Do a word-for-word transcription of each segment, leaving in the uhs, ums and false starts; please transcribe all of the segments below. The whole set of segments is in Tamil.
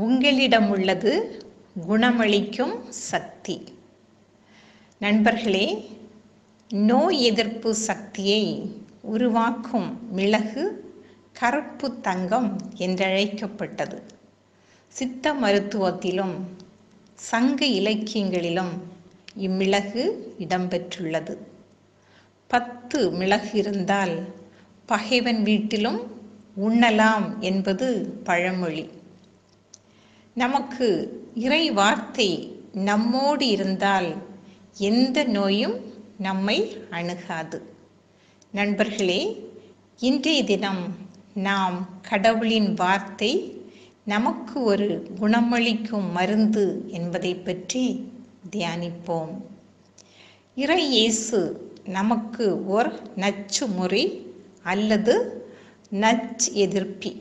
உங்களிடம் உள்ளது குணமளிக்கும் சக்தி. நண்பர்களே, நோய் எதிர்ப்பு சக்தியை உருவாக்கும் மிளகு கருப்பு தங்கம் என்றழைக்கப்பட்டது. சித்த மருத்துவத்திலும் சங்க இலக்கியங்களிலும் இம்மிளகு இடம்பெற்றுள்ளது. பத்து மிளகு இருந்தால் பகைவன் வீட்டிலும் உண்ணலாம் என்பது பழமொழி. நமக்கு இறை வார்த்தை நம்மோடு இருந்தால் எந்த நோயும் நம்மை அணுகாது. நண்பர்களே, இன்றைய தினம் நாம் கடவுளின் வார்த்தை நமக்கு ஒரு குணமளிக்கும் மருந்து என்பதை பற்றி தியானிப்போம். இறை இயேசு நமக்கு ஓர் நச்சு முறை அல்லது நச் எதிர்ப்பி.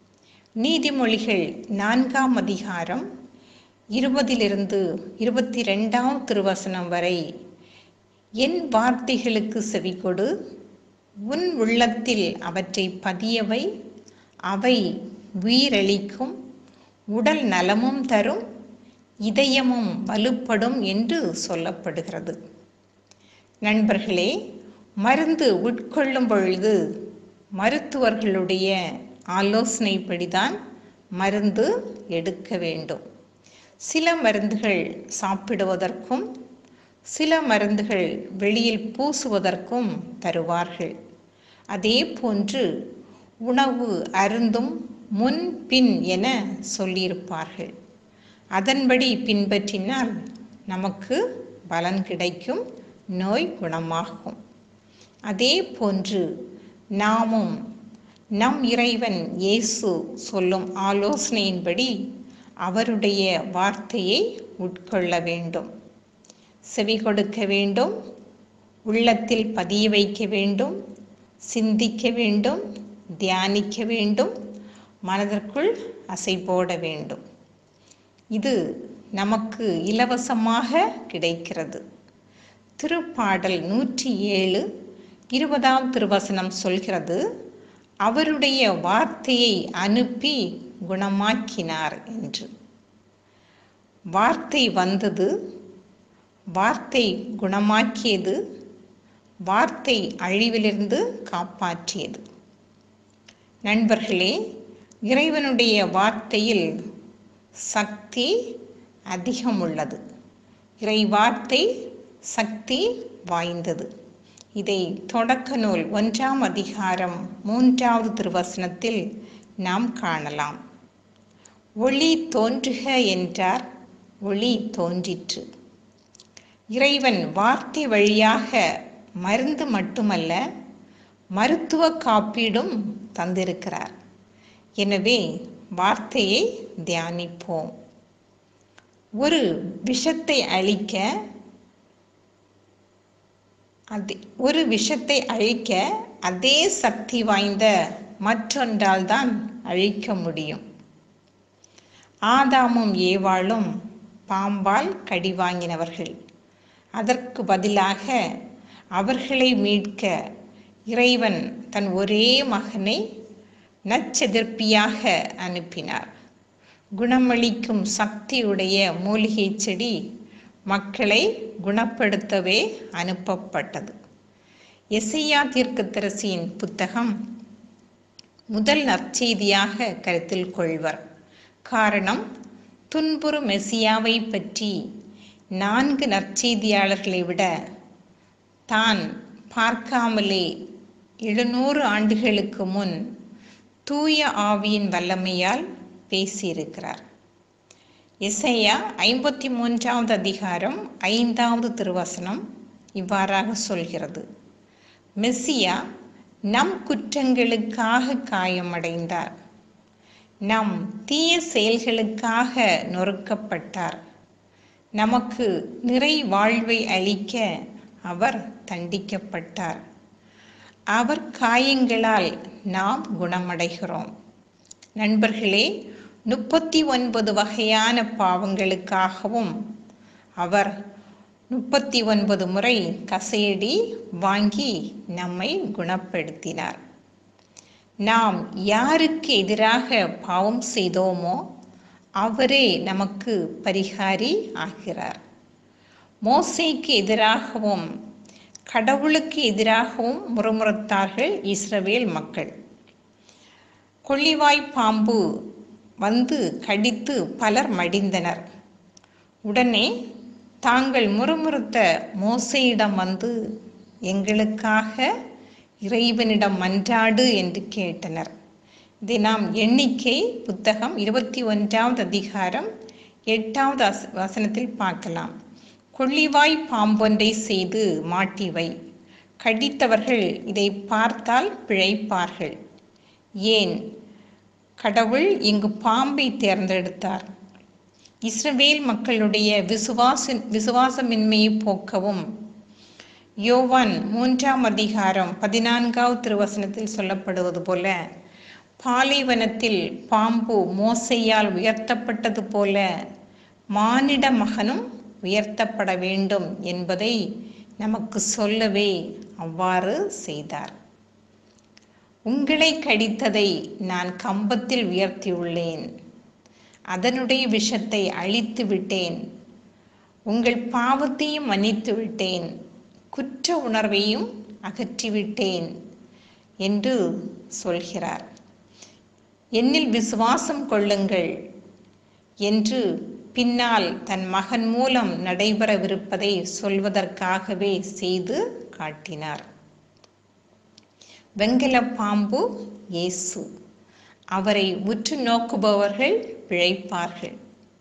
நீதிமொழிகள் நான்காம் அதிகாரம் இருபதிலிருந்து இருபத்தி ரெண்டாம் திருவசனம் வரை, என் வார்த்தைகளுக்கு செவிகொடு, உன் உள்ளத்தில் அவற்றை பதியவை, அவை உயிரளிக்கும், உடல் நலமும் தரும், இதயமும் வலுப்படும் என்று சொல்லப்படுகிறது. நண்பர்களே, மருந்து உட்கொள்ளும் பொழுது மருத்துவர்களுடைய ஆலோசனைப்படிதான் மருந்து எடுக்க வேண்டும். சில மருந்துகள் சாப்பிடுவதற்கும் சில மருந்துகள் வெளியில் பூசுவதற்கும் தருவார்கள். அதே போன்று உணவு அருந்தும் முன் பின் என சொல்லியிருப்பார்கள். அதன்படி பின்பற்றினால் நமக்கு பலன் கிடைக்கும், நோய் குணமாகும். அதே போன்று நாமும் நம் இறைவன் இயேசு சொல்லும் ஆலோசனையின்படி அவருடைய வார்த்தையை உட்கொள்ள வேண்டும், செவி கொடுக்க வேண்டும், உள்ளத்தில் பதிய வைக்க வேண்டும், சிந்திக்க வேண்டும், தியானிக்க வேண்டும், மனதிற்குள் அசை போட வேண்டும். இது நமக்கு இலவசமாக கிடைக்கிறது. திருப்பாடல் நூற்றி ஏழு இருபதாம் திருவசனம் சொல்கிறது, அவருடைய வார்த்தையை அனுப்பி குணமாக்கினார் என்று. வார்த்தை வந்தது, வார்த்தை குணமாக்கியது, வார்த்தை அழிவிலிருந்து காப்பாற்றியது. நண்பர்களே, இறைவனுடைய வார்த்தையில் சக்தி அதிகம் உள்ளது. இறை வார்த்தை சக்தி வாய்ந்தது. இதை தொடக்க நூல் ஒன்றாம் அதிகாரம் மூன்றாவது திருவசனத்தில் நாம் காணலாம். ஒளி தோன்றுக என்றார், ஒளி தோன்றிற்று. இறைவன் வார்த்தை வழியாக மருந்து மட்டுமல்ல, மருத்துவ காப்பீடும் தந்திருக்கிறார். எனவே வார்த்தையை தியானிப்போம். ஒரு விஷத்தை அழிக்க அதே ஒரு விஷத்தை அழிக்க அதே சக்தி வாய்ந்த மற்றொன்றால் தான் அழிக்க முடியும். ஆதாமும் ஏவாளும் பாம்பால் கடி வாங்கினவர்கள். அதற்கு பதிலாக அவர்களை மீட்க இறைவன் தன் ஒரே மகனை நச்செதிர்ப்பியாக அனுப்பினார். குணமளிக்கும் சக்தியுடைய மூலிகை செடி மக்களை குணப்படுத்தவே அனுப்பப்பட்டது. எசையா தீர்க்கதரிசியின் புத்தகம் முதல் நற்செய்தியாக கருத்தில் கொள்வர். காரணம், துன்புறு மெசியாவை பற்றி நான்கு நற்செய்தியாளர்களை விட தான் பார்க்காமலே எழுநூறு ஆண்டுகளுக்கு முன் தூய ஆவியின் வல்லமையால் பேசியிருக்கிறார். எசையா ஐம்பத்தி மூன்றாவது அதிகாரம் ஐந்தாவது திருவசனம் இவ்வாறாக சொல்கிறது, மெசியா நம் குற்றங்களுக்காக காயமடைந்தார், நம் தீய செயல்களுக்காக நொறுக்கப்பட்டார், நமக்கு நிறை வாழ்வை அளிக்க அவர் தண்டிக்கப்பட்டார், அவர் காயங்களால் நாம் குணமடைகிறோம். நண்பர்களே, முப்பத்தி ஒன்பது வகையான பாவங்களுக்காகவும் அவர் முப்பத்தி ஒன்பது முறை கசையடி வாங்கி நம்மை குணப்படுத்தினார். நாம் யாருக்கு எதிராக பாவம் செய்தோமோ அவரே நமக்கு பரிகாரி ஆகிறார். மோசேக்கு எதிராகவும் கடவுளுக்கு எதிராகவும் முறுமுறுத்தார்கள் இஸ்ரவேல் மக்கள். கொள்ளிவாய் பாம்பு வந்து கடித்து பலர் மடிந்தனர். உடனே தாங்கள் முறுமுறுத்த மோசேயிடம் வந்து, எங்களுக்காக இறைவனிடம் மன்றாடு என்று கேட்டனர். இதை நாம் எண்ணிக்கை புத்தகம் இருபத்தி ஒன்றாவது அதிகாரம் எட்டாவது வசனத்தில் பார்க்கலாம். கொள்ளிவாய் பாம்பொன்றை செய்து மாட்டிவை, கடித்தவர்கள் இதை பார்த்தால் பிழைப்பார்கள். ஏன் கடவுள் இங்கு பாம்பை தேர்ந்தெடுத்தார்? இஸ்ரவேல் மக்களுடைய விசுவாச விசுவாசமின்மையை போக்கவும். யோவான் மூன்றாம் அதிகாரம் பதினான்காவது திருவசனத்தில் சொல்லப்படுவது போல, பாலைவனத்தில் பாம்பு மோசையால் உயர்த்தப்பட்டது போல மானிட மகனும் உயர்த்தப்பட வேண்டும் என்பதை நமக்கு சொல்லவே அவ்வாறு செய்தார். உங்களை கடித்ததை நான் கம்பத்தில் உயர்த்தியுள்ளேன், அதனுடைய விஷத்தை அழித்து விட்டேன், உங்கள் பாவத்தையும் மன்னித்து விட்டேன், குற்ற உணர்வையும் அகற்றிவிட்டேன் என்று சொல்கிறார். என்னில் விசுவாசம் கொள்ளுங்கள் என்று பின்னால் தன் மகன் மூலம் நடைபெறவிருப்பதை சொல்வதற்காகவே செய்து காட்டினார். வெண்கல பாம்பு இயேசு. அவரை உற்று நோக்குபவர்கள் பிழைப்பார்கள்.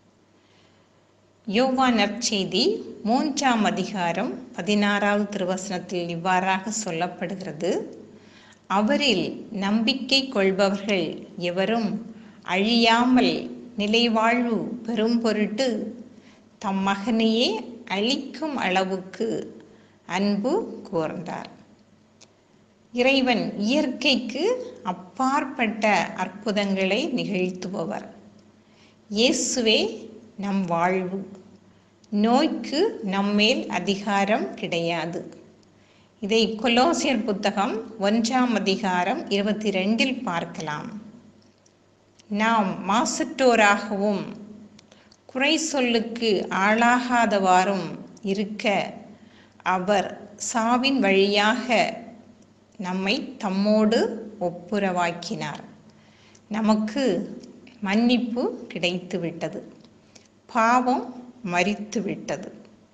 யோவான் நற்செய்தி மூன்றாம் அதிகாரம் பதினாறாவது திருவசனத்தில் இவ்வாறாக சொல்லப்படுகிறது. அவரில் நம்பிக்கை கொள்பவர்கள் எவரும் அழியாமல் நிலைவாழ்வு பெரும் பொருட்டு தம் மகனையே அழிக்கும் அளவுக்கு அன்பு கூர்ந்தார். இறைவன் இயற்கைக்கு அப்பாற்பட்ட அற்புதங்களை நிகழ்த்துபவர். இயேசுவே நம் வாழ்வு. நோய்க்கு நம்மேல் அதிகாரம் கிடையாது. இதை கொலோசியர் புத்தகம் ஒன்றாம் அதிகாரம் இருபத்தி ரெண்டில் பார்க்கலாம். நாம் மாசற்றோராகவும் குறை சொல்லுக்கு ஆளாகாதவாறும் இருக்க அவர் சாவின் வழியாக நம்மை தம்மோடு ஒப்புரவாக்கினார். நமக்கு மன்னிப்பு கிடைத்துவிட்டது, பாவம் மரித்துவிட்டது.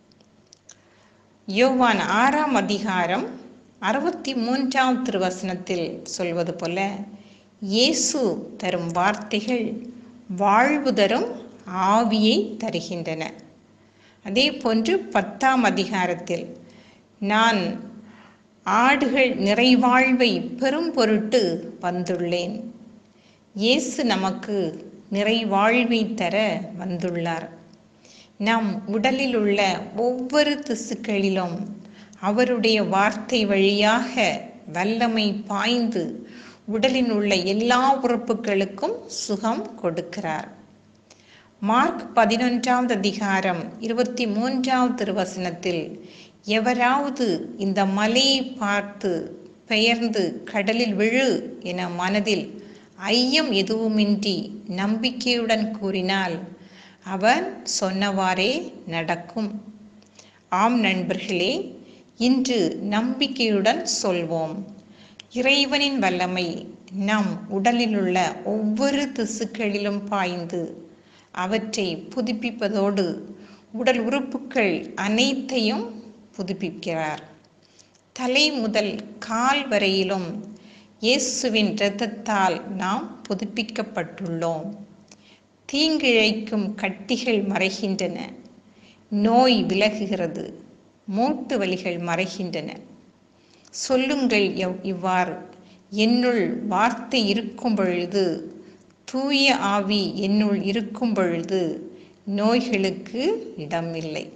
யோவான் ஆறாம் அதிகாரம் அறுபத்தி மூன்றாம் திருவசனத்தில் சொல்வது போல, இயேசு தரும் வார்த்தைகள் வாழ்வு தரும் ஆவியை தருகின்றன. அதே போன்று பத்தாம் அதிகாரத்தில், நான் ஆடுகள் நிறைவாழ்வை பெரும் பொருட்டு வந்துள்ளேன். இயேசு நமக்கு நிறைவாழ்வை தர வந்துள்ளார். நம் உடலில் உள்ள ஒவ்வொரு திசுக்களிலும் அவருடைய வார்த்தை வழியாக வல்லமை பாய்ந்து உடலில் உள்ள எல்லா உறுப்புகளுக்கும் சுகம் கொடுக்கிறார். மார்க் பதினொன்றாவது அதிகாரம் இருபத்தி மூன்றாவது திருவசனத்தில், எவராவது இந்த மலையை பார்த்து பெயர்ந்து கடலில் விழு என மனதில் ஐயம் எதுவுமின்றி நம்பிக்கையுடன் கூறினால் அவன் சொன்னவாறே நடக்கும். ஆம் நண்பர்களே, இன்று நம்பிக்கையுடன் சொல்வோம். இறைவனின் வல்லமை நம் உடலில் உள்ள ஒவ்வொரு திசுக்களிலும் பாய்ந்து அவற்றை புதுப்பிப்பதோடு உடல் உறுப்புகள் அனைத்தையும் புதுப்பிக்கிறார். தலை முதல் கால் வரையிலும் இயேசுவின் இரத்தத்தால் நாம் புதுப்பிக்கப்பட்டுள்ளோம். தீங்கிழைக்கும் கட்டிகள் மறைகின்றன, நோய் விலகுகிறது, மூட்டு வலிகள் மறைகின்றன. சொல்லுங்கள் இவ்வாறு, என்னுள் வார்த்தை இருக்கும் பொழுது, தூய ஆவி என்னுள் இருக்கும் பொழுது நோய்களுக்கு இடமில்லை.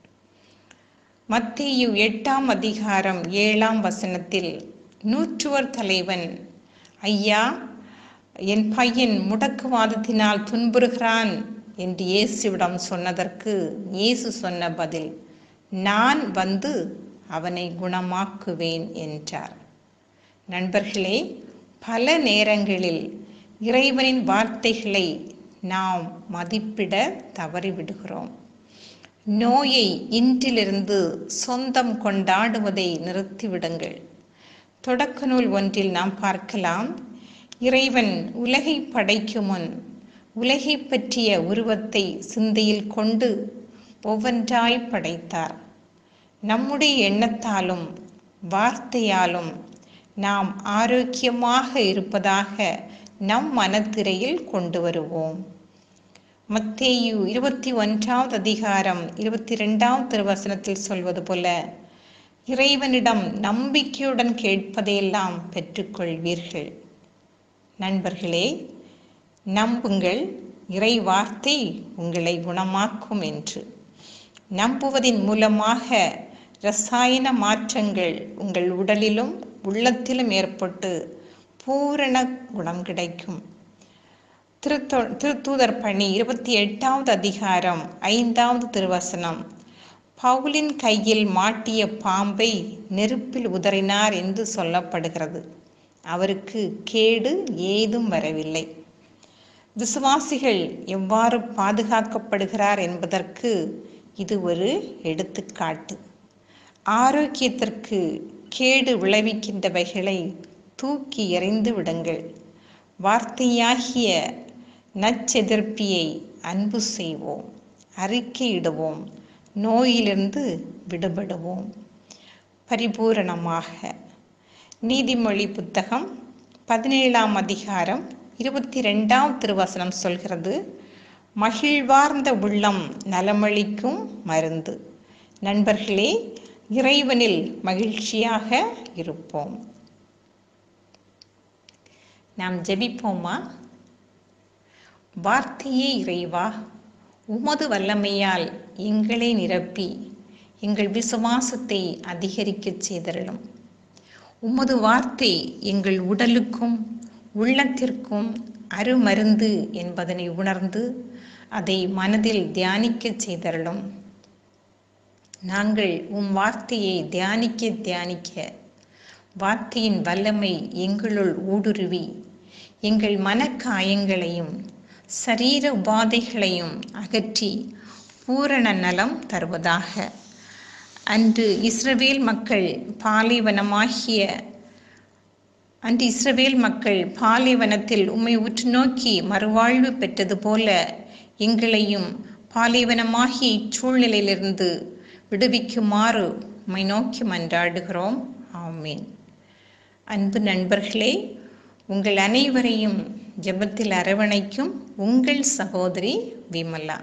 மத்தேயு எட்டாம் அதிகாரம் ஏழாம் வசனத்தில், நூற்றுவர் தலைவன், ஐயா, என் பையன் முடக்குவாதத்தினால் துன்புறுகிறான் என்று இயேசுவிடம் சொன்னதற்கு இயேசு சொன்ன பதில், நான் வந்து அவனை குணமாக்குவேன் என்றார். நண்பர்களே, பல நேரங்களில் இறைவனின் வார்த்தைகளை நாம் மதிப்பிட தவறிவிடுகிறோம். நோயை இன்றிலிருந்து சொந்தம் கொண்டாடுவதை நிறுத்திவிடுங்கள். தொடக்க நூல் ஒன்றில் நாம் பார்க்கலாம், இறைவன் உலகை படைக்கும் முன் உலகை பற்றிய உருவத்தை சிந்தையில் கொண்டு ஒவ்வொன்றாய் படைத்தார். நம்முடைய எண்ணத்தாலும் வார்த்தையாலும் நாம் ஆரோக்கியமாக இருப்பதாக நம் மனத்திரையில் கொண்டு வருவோம். மத்தேயு இருபத்தி ஒன்றாவது அதிகாரம் இருபத்தி இரண்டாவது திருவசனத்தில் சொல்வது போல, இறைவனிடம் நம்பிக்கையுடன் கேட்பதையெல்லாம் பெற்றுக்கொள்வீர்கள். நண்பர்களே, நம்புங்கள், இறை வார்த்தை உங்களை குணமாக்கும் என்று. நம்புவதின் மூலமாக இரசாயன மாற்றங்கள் உங்கள் உடலிலும் உள்ளத்திலும் ஏற்பட்டு பூரண குணம் கிடைக்கும். திருத்தொ திருத்தூதர் பணி இருபத்தி எட்டாவது அதிகாரம் ஐந்தாவது திருவசனம், பவுலின் கையில் மாட்டிய பாம்பை நெருப்பில் உதறினார் என்று சொல்லப்படுகிறது. அவருக்கு கேடு ஏதும் வரவில்லை. விசுவாசிகள் எவ்வாறு பாதுகாக்கப்படுகிறார் என்பதற்கு இது ஒரு எடுத்துக்காட்டு. ஆரோக்கியத்திற்கு கேடு விளைவிக்கின்றவைகளை தூக்கி எறிந்து விடுங்கள். வார்த்தையாகிய நச்செதிர்ப்பியை அன்பு செய்வோம், அறிக்கையிடுவோம், நோயிலிருந்து விடுபடுவோம். பரிபூரணமாக. நீதிமொழி புத்தகம் பதினேழாம் அதிகாரம் இருபத்தி ரெண்டாம் திருவசனம் சொல்கிறது, மகிழ்வார்ந்த உள்ளம் நலமளிக்கும் மருந்து. நண்பர்களே, இறைவனில் மகிழ்ச்சியாக இருப்போம். நாம் ஜெபிப்போமா? வார்த்தையே இறைவா, உமது வல்லமையால் எங்களை நிரப்பி எங்கள் விசுவாசத்தை அதிகரிக்கச் செய்தருளும். உமது வார்த்தை எங்கள் உடலுக்கும் உள்ளத்திற்கும் அருமருந்து என்பதனை உணர்ந்து அதை மனதில் தியானிக்க செய்தருளும். நாங்கள் உம் வார்த்தையை தியானிக்க தியானிக்க வார்த்தையின் வல்லமை எங்களுள் ஊடுருவி எங்கள் மனக்காயங்களையும் சரீர உபாதைகளையும் அகற்றி பூரண நலம் தருவதாக. அன்று இஸ்ரவேல் மக்கள் பாலைவனமாகிய அன்று இஸ்ரவேல் மக்கள் பாலைவனத்தில் உம்மை உற்று நோக்கி மறுவாழ்வு பெற்றது போல எங்களையும் பாலைவனமாகிய இச்சூழ்நிலையிலிருந்து விடுவிக்குமாறு உம்மை நோக்கி மன்றாடுகிறோம். ஆமீன். அன்பு நண்பர்களே, உங்கள் அனைவரையும் ஜெபத்தில் அரவணைக்கும் உங்கள் சகோதரி விமலா.